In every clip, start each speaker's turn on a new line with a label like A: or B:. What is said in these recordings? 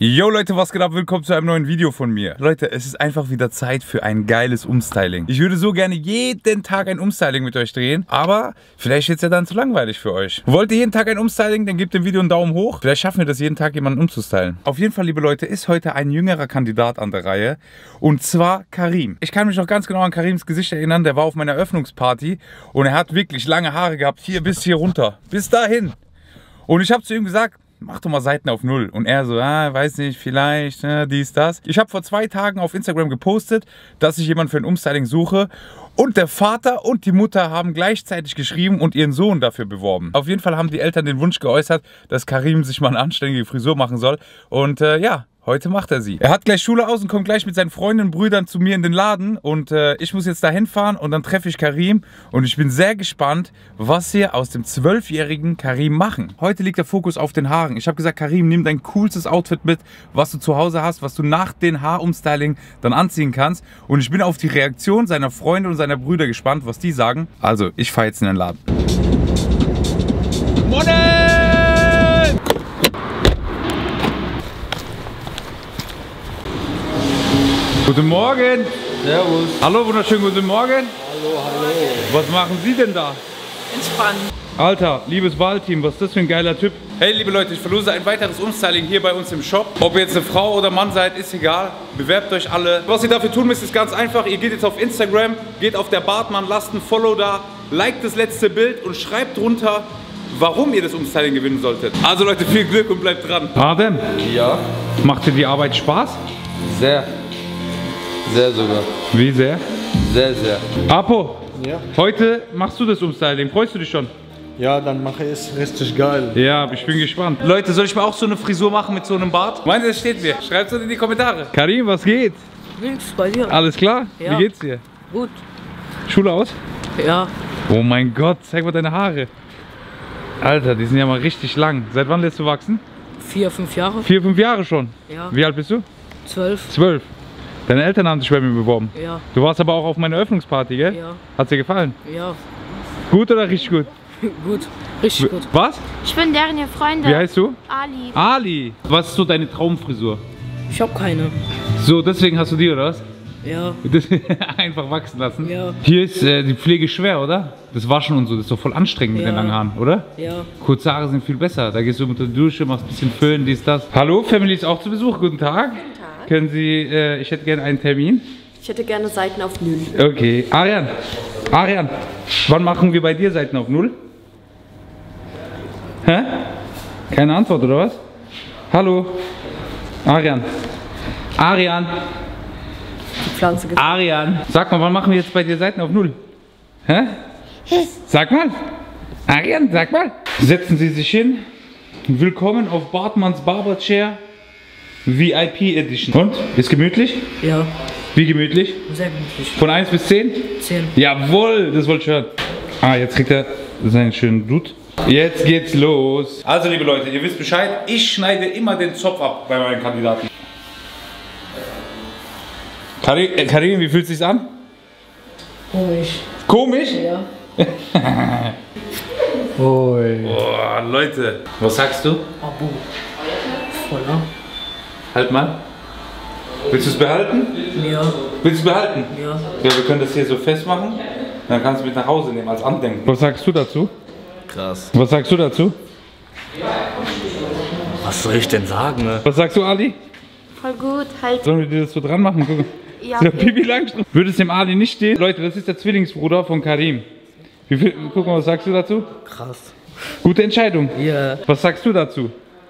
A: Yo Leute, was geht ab? Willkommen zu einem neuen Video von mir. Leute, es ist einfach wieder Zeit für ein geiles Umstyling. Ich würde so gerne jeden Tag ein Umstyling mit euch drehen, aber vielleicht wird es ja dann zu langweilig für euch. Wollt ihr jeden Tag ein Umstyling, dann gebt dem Video einen Daumen hoch. Vielleicht schaffen wir das jeden Tag, jemanden umzustylen. Auf jeden Fall, liebe Leute, ist heute ein jüngerer Kandidat an der Reihe. Und zwar Karim. Ich kann mich noch ganz genau an Karims Gesicht erinnern. Der war auf meiner Eröffnungsparty und er hat wirklich lange Haare gehabt. Hier bis hier runter. Bis dahin. Und ich habe zu ihm gesagt, mach doch mal Seiten auf 0. Und er so, weiß nicht, vielleicht, dies, das. Ich habe vor 2 Tagen auf Instagram gepostet, dass ich jemanden für ein Umstyling suche. Und der Vater und die Mutter haben gleichzeitig geschrieben und ihren Sohn dafür beworben. Auf jeden Fall haben die Eltern den Wunsch geäußert, dass Karim sich mal eine anständige Frisur machen soll. Und ja, heute macht er sie. Er hat gleich Schule aus und kommt gleich mit seinen Freunden und Brüdern zu mir in den Laden. Und ich muss jetzt da hinfahren und dann treffe ich Karim. Und ich bin sehr gespannt, was wir aus dem 12-jährigen Karim machen. Heute liegt der Fokus auf den Haaren. Ich habe gesagt, Karim, nimm dein coolstes Outfit mit, was du zu Hause hast, was du nach dem Haarumstyling dann anziehen kannst. Und ich bin auf die Reaktion seiner Freunde und seiner Brüder gespannt, was die sagen. Also, ich fahre jetzt in den Laden. Guten Morgen!
B: Servus!
A: Hallo, wunderschönen guten Morgen!
B: Hallo, hallo!
A: Was machen Sie denn da?
C: Entspannen.
A: Alter, liebes Wahlteam, was ist das für ein geiler Typ? Hey, liebe Leute, ich verlose ein weiteres Umstyling hier bei uns im Shop. Ob ihr jetzt eine Frau oder Mann seid, ist egal. Bewerbt euch alle. Was ihr dafür tun müsst, ist ganz einfach. Ihr geht jetzt auf Instagram, geht auf der Bartmann, lasst ein Follow da, liked das letzte Bild und schreibt drunter, warum ihr das Umstyling gewinnen solltet. Also Leute, viel Glück und bleibt dran. Adem,
B: Ja,
A: macht dir die Arbeit Spaß?
B: sehr. Sehr sogar.
A: Wie sehr?
B: Sehr, sehr.
A: Apo,
D: Ja.
A: heute machst du das Umstyling. Freust du dich schon?
D: Ja, dann mache ich es richtig geil.
A: Ja, ich bin gespannt. Leute, soll ich mir auch so eine Frisur machen mit so einem Bart? Meint ihr, das steht mir? Schreibt es in die Kommentare. Karim, was geht?
C: Nichts bei dir.
A: Alles klar?
C: Ja.
A: Wie geht's dir?
C: Gut.
A: Schule aus?
C: Ja.
A: Oh mein Gott, zeig mal deine Haare. Alter, die sind ja mal richtig lang. Seit wann lässt du wachsen?
C: 4, 5 Jahre.
A: 4, 5 Jahre schon?
C: Ja.
A: Wie alt bist du?
C: 12.
A: 12. Deine Eltern haben sich bei mir beworben.
C: Ja.
A: Du warst aber auch auf meiner Eröffnungsparty, gell?
C: Ja.
A: Hat's dir gefallen?
C: Ja.
A: Gut oder richtig gut?
C: Gut. Richtig gut.
A: Was?
E: Ich bin deren ihr Freunde.
A: Wie heißt du?
E: Ali.
A: Ali. Was ist so deine Traumfrisur?
C: Ich hab keine.
A: So, deswegen hast du die, oder was?
C: Ja.
A: Das einfach wachsen lassen.
C: Ja.
A: Hier ist die Pflege schwer, oder? Das Waschen und so, das ist doch voll anstrengend mit
C: Ja.
A: den langen Haaren, oder?
C: Ja.
A: Kurze Haare sind viel besser. Da gehst du mit der Dusche, machst ein bisschen Föhn, dies, das. Hallo, Family ist auch zu Besuch. Guten Tag.
F: Guten Tag.
A: Können Sie, ich hätte gerne einen Termin.
F: Ich hätte gerne Seiten auf 0.
A: Okay. Arian, wann machen wir bei dir Seiten auf 0? Hä? Keine Antwort, oder was? Hallo? Arian.
F: Die Pflanze
A: Arian. Sag mal, wann machen wir jetzt bei dir Seiten auf 0? Hä? Sag mal. Arian, sag mal. Setzen Sie sich hin. Willkommen auf Bartmanns Barber Chair VIP Edition. Und? Ist gemütlich?
C: Ja.
A: Wie gemütlich?
C: Sehr gemütlich.
A: Von 1 bis 10?
C: 10.
A: Jawohl, das wollte ich hören. Jetzt kriegt er seinen schönen Blut. Jetzt geht's los. Also liebe Leute, ihr wisst Bescheid, ich schneide immer den Zopf ab bei meinen Kandidaten. Karim, wie fühlt es sich an?
C: Komisch.
A: Komisch?
C: Ja.
D: Oi.
A: Boah, Leute. Was sagst du?
C: Abu. Voller.
A: Halt mal. Willst du es behalten?
C: Ja.
A: Willst du es behalten?
C: Ja.
A: Ja, wir können das hier so festmachen. Dann kannst du mit nach Hause nehmen als Andenken. Was sagst du dazu?
B: Krass.
A: Was sagst du dazu?
B: Was soll ich denn sagen, ne?
A: Was sagst du, Ali?
E: Voll gut. Halt.
A: Sollen wir dir das so dran machen? Guck.
E: Ja.
A: Der Pipi Langstrumpf. Würde es dem Ali nicht stehen? Leute, das ist der Zwillingsbruder von Karim. Guck mal, was sagst du dazu?
B: Krass.
A: Gute Entscheidung.
B: Ja.
A: Was sagst du dazu?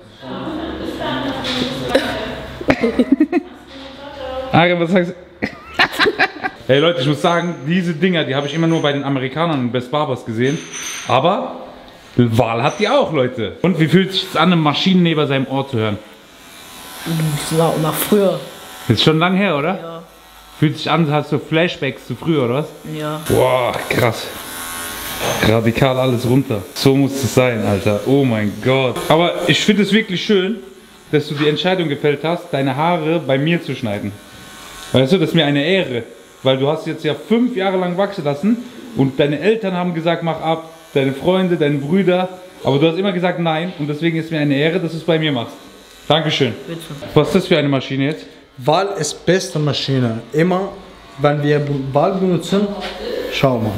A: Ari, was sagst du? Hey Leute, ich muss sagen, diese Dinger, die habe ich immer nur bei den Amerikanern und Best Barbers gesehen. Aber Wahl hat die auch, Leute. Und wie fühlt es sich an, eine Maschine neben seinem Ohr zu hören?
C: Nach früher.
A: Das ist schon lang her, oder?
C: Ja.
A: Fühlt sich an, hast du Flashbacks zu früher, oder was?
C: Ja.
A: Boah, krass. Radikal alles runter. So muss es sein, Alter. Oh mein Gott. Aber ich finde es wirklich schön, dass du die Entscheidung gefällt hast, deine Haare bei mir zu schneiden. Weißt du, das ist mir eine Ehre. Weil du hast jetzt ja 5 Jahre lang wachsen lassen und deine Eltern haben gesagt, mach ab, deine Freunde, deine Brüder. Aber du hast immer gesagt nein und deswegen ist mir eine Ehre, dass du es bei mir machst. Dankeschön.
C: Bitte.
A: Was ist das für eine Maschine jetzt?
D: Wahl ist beste Maschine. Immer, wenn wir Wahl benutzen, schau mal.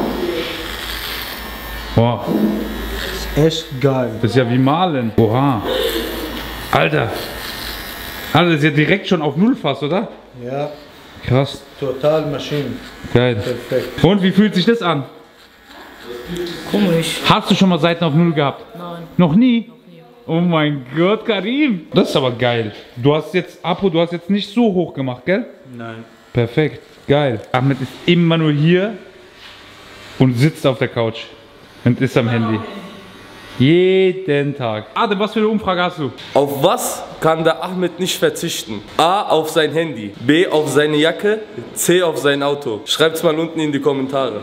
A: Boah,
D: Echt geil.
A: das ist ja wie Malen. Oha. Alter. Alter, das ist ja direkt schon auf Null fast, oder?
D: Ja,
A: Krass.
D: total Maschine.
A: Geil.
D: Perfekt.
A: Und wie fühlt sich das an?
C: Komisch.
A: Hast du schon mal Seiten auf Null gehabt?
C: Nein.
A: Noch nie? Oh mein Gott, Karim. Das ist aber geil. Du hast jetzt, Apo, du hast jetzt nicht so hoch gemacht, gell?
D: Nein.
A: Perfekt. Geil. Ahmed ist immer nur hier und sitzt auf der Couch und ist am Handy. Jeden Tag. Adem, was für eine Umfrage hast du?
B: Auf was kann der Ahmed nicht verzichten? A. Auf sein Handy. B. Auf seine Jacke. C. Auf sein Auto. Schreibt's mal unten in die Kommentare.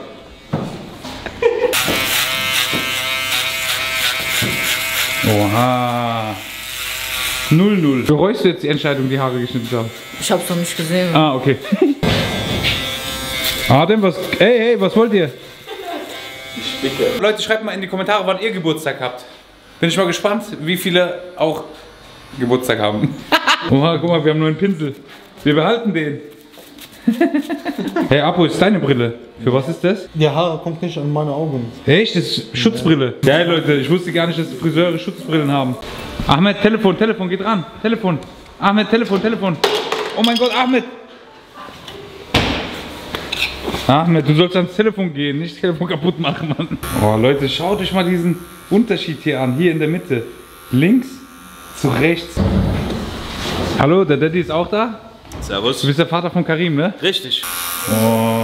A: Oha. 0-0. Bereust du jetzt die Entscheidung, die Haare geschnitten zu haben?
C: Ich hab's noch nicht gesehen.
A: Ah, okay. Adem, was? Hey, was wollt ihr?
B: Ich spicke.
A: Leute, schreibt mal in die Kommentare, wann ihr Geburtstag habt. Bin ich mal gespannt, wie viele auch Geburtstag haben. Oha, guck mal, wir haben nur einen Pinsel. Wir behalten den. Hey, Apo, ist deine Brille. Für was ist das?
D: Die Haare kommt nicht an meine Augen.
A: Echt? Das ist Schutzbrille. Geil, Leute. Ich wusste gar nicht, dass Friseure Schutzbrillen haben. Ahmed, Telefon, geht ran. Telefon. Ahmed, Telefon. Oh mein Gott, Ahmed. Ahmed, du sollst ans Telefon gehen, nicht das Telefon kaputt machen, Mann. Oh, Leute, schaut euch mal diesen Unterschied hier an. Hier in der Mitte. Links zu rechts. Hallo, der Daddy ist auch da?
B: Servus.
A: Du bist der Vater von Karim, ne?
B: Richtig.
A: Oh.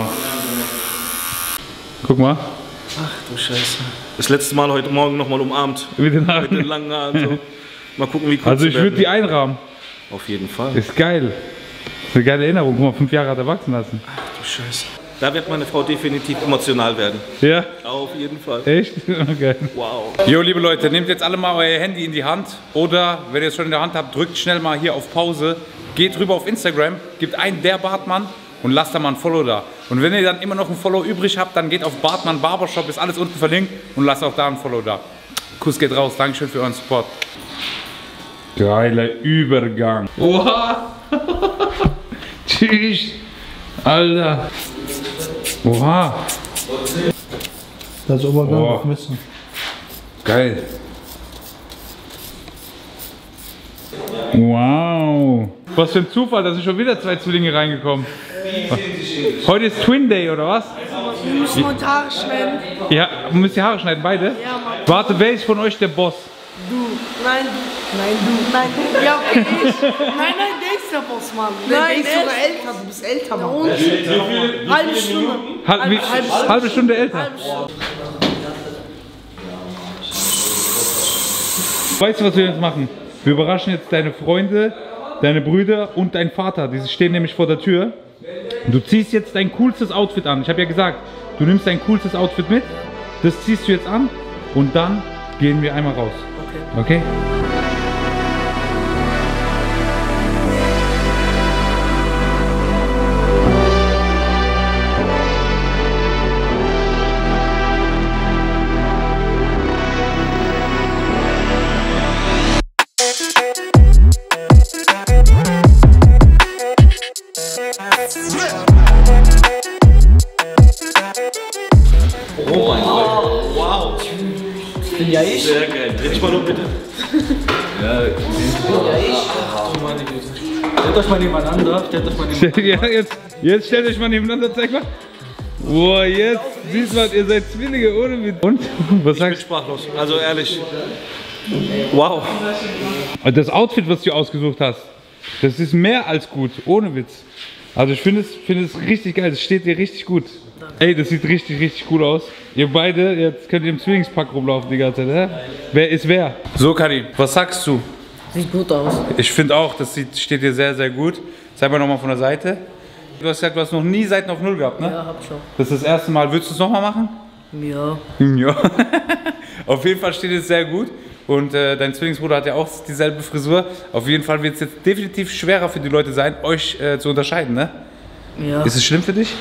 A: Guck mal.
G: Ach du Scheiße. Das letzte Mal heute Morgen nochmal umarmt.
A: Mit den
G: Mit den
A: Haaren.
G: langen Haaren. So. Mal gucken, wie kurz
A: Also
G: sie
A: ich würde
G: werden.
A: die einrahmen.
G: Auf jeden Fall.
A: Ist geil. Ist eine geile Erinnerung. Guck mal, 5 Jahre hat er wachsen lassen.
G: Du Scheiße. Da wird meine Frau definitiv emotional werden.
A: Ja?
G: Auf jeden Fall.
A: Echt? Okay.
G: Wow.
A: Jo, liebe Leute, nehmt jetzt alle mal euer Handy in die Hand. Oder, wenn ihr es schon in der Hand habt, drückt schnell mal hier auf Pause. Geht rüber auf Instagram, gebt ein der Bartmann und lasst da mal ein Follow da. Und wenn ihr dann immer noch ein Follow übrig habt, dann geht auf Bartmann Barbershop, ist alles unten verlinkt und lasst auch da ein Follow da. Kuss geht raus, Dankeschön für euren Support. Geiler Übergang. Oha! Tschüss! Alter! Oha!
D: Das Obergang
A: Oh.
D: auf Messen.
A: Geil! Wow! Was für ein Zufall, da sind schon wieder 2 Zwillinge reingekommen. Heute ist Twin Day, oder was?
H: Wir müssen heute Haare schneiden.
A: Ja, müsst ihr Haare schneiden, beide?
H: Ja, Mann.
A: Warte, wer ist von euch der Boss?
H: Du. Nein, du. Nein, du. Nein, du. Ja, okay, ich. Nein, der ist der Boss, Mann. Der ist sogar älter. Du bist älter, Mann. Und? Halbe Stunde.
A: Halbe Stunde älter.
H: Halbe Stunde.
A: Weißt du, was wir jetzt machen? Wir überraschen jetzt deine Freunde, deine Brüder und deinen Vater. Die stehen nämlich vor der Tür. Du ziehst jetzt dein coolstes Outfit an. Ich habe ja gesagt, du nimmst dein coolstes Outfit mit. Das ziehst du jetzt an und dann gehen wir einmal raus. Okay?
C: Bin ja ich.
G: Sehr geil. Dreh dich mal um, bitte.
B: Stellt euch mal nebeneinander. Stellt euch mal nebeneinander.
A: Ja, jetzt stellt euch mal nebeneinander, zeig mal. Boah, jetzt siehst du mal, ihr seid Zwillinge ohne mit. Und? Was
G: Ich bin
A: sagst
G: sprachlos. Also ehrlich. Wow.
A: du? Das Outfit, was du ausgesucht hast, das ist mehr als gut, ohne Witz. Also ich finde es richtig geil, das steht dir richtig gut. Ey, das sieht richtig cool aus. Ihr beide, jetzt könnt ihr im Zwillingspack rumlaufen die ganze Zeit, hä? Wer ist wer? So, Karim, was sagst du?
C: Sieht gut aus.
A: Ich finde auch, das steht dir sehr gut. Zeig mal nochmal von der Seite. Du hast gesagt, du hast noch nie Seiten auf Null gehabt, ne?
C: Ja, hab ich schon.
A: Das ist das erste Mal. Würdest du es nochmal machen?
C: Ja.
A: Ja. Auf jeden Fall steht es sehr gut. Und dein Zwillingsbruder hat ja auch dieselbe Frisur. Auf jeden Fall wird es jetzt definitiv schwerer für die Leute sein, euch zu unterscheiden, ne?
C: Ja.
A: Ist es schlimm für dich?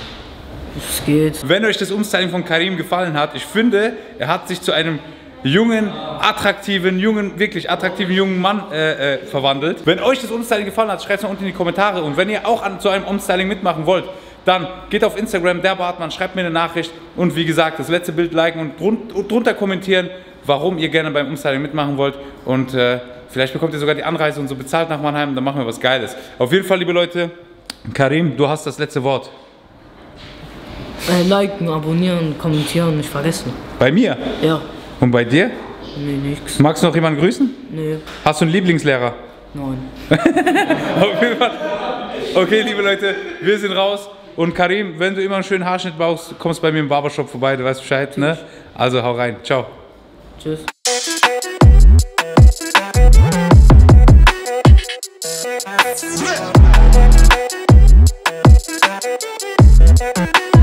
C: Es geht.
A: Wenn euch das Umstyling von Karim gefallen hat, ich finde, er hat sich zu einem jungen, attraktiven, wirklich attraktiven jungen Mann verwandelt. Wenn euch das Umstyling gefallen hat, schreibt es mal unten in die Kommentare. Und wenn ihr auch an so einem Umstyling mitmachen wollt, dann geht auf Instagram, der Bartmann, schreibt mir eine Nachricht und wie gesagt, das letzte Bild liken und drunter kommentieren, warum ihr gerne beim Umstyling mitmachen wollt und vielleicht bekommt ihr sogar die Anreise und so bezahlt nach Mannheim, dann machen wir was Geiles. Auf jeden Fall, liebe Leute, Karim, du hast das letzte Wort.
C: Liken, abonnieren, kommentieren, nicht vergessen.
A: Bei mir?
C: Ja.
A: Und bei dir?
C: Nee, nix.
A: Magst du noch jemanden grüßen?
C: Nee.
A: Hast du einen Lieblingslehrer?
C: Nein.
A: Auf jeden Fall. Okay, liebe Leute, wir sind raus. Und Karim, wenn du immer einen schönen Haarschnitt brauchst, kommst bei mir im Barbershop vorbei, du weißt Bescheid, ne? Also hau rein, ciao.
C: Tschüss.
I: Yeah.